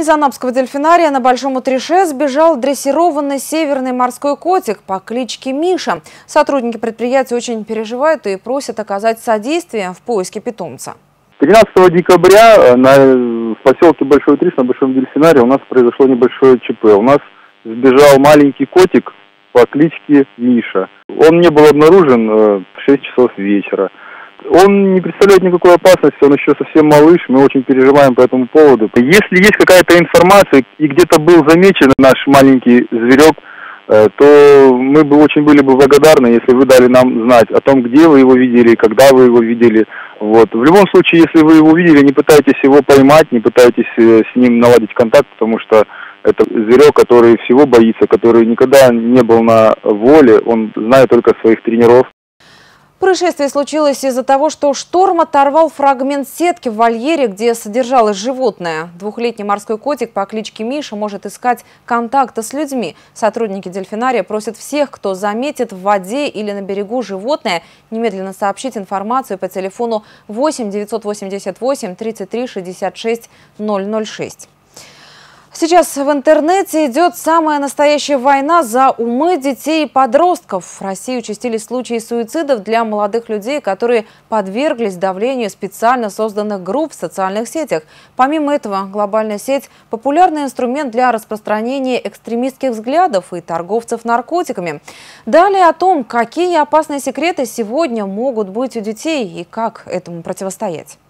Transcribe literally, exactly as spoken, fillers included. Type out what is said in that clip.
Из Анапского дельфинария на Большом Утрише сбежал дрессированный северный морской котик по кличке Миша. Сотрудники предприятия очень переживают и просят оказать содействие в поиске питомца. тринадцатого декабря на, в поселке Большой Утриш на Большом дельфинарии у нас произошло небольшое ЧП. У нас сбежал маленький котик по кличке Миша. Он не был обнаружен в шесть часов вечера. Он не представляет никакой опасности, он еще совсем малыш, мы очень переживаем по этому поводу. Если есть какая-то информация и где-то был замечен наш маленький зверек, то мы бы очень были бы благодарны, если вы дали нам знать о том, где вы его видели, когда вы его видели. Вот. В любом случае, если вы его увидели, не пытайтесь его поймать, не пытайтесь с ним наладить контакт, потому что это зверек, который всего боится, который никогда не был на воле, он знает только своих тренеров. Происшествие случилось из-за того, что шторм оторвал фрагмент сетки в вольере, где содержалось животное. Двухлетний морской котик по кличке Миша может искать контакта с людьми. Сотрудники дельфинария просят всех, кто заметит в воде или на берегу животное, немедленно сообщить информацию по телефону восемь девятьсот восемьдесят восемь тридцать три шестьдесят шесть ноль ноль шесть. Сейчас в интернете идет самая настоящая война за умы детей и подростков. В России участились случаи суицидов для молодых людей, которые подверглись давлению специально созданных групп в социальных сетях. Помимо этого, глобальная сеть – популярный инструмент для распространения экстремистских взглядов и торговцев наркотиками. Далее о том, какие опасные секреты сегодня могут быть у детей и как этому противостоять.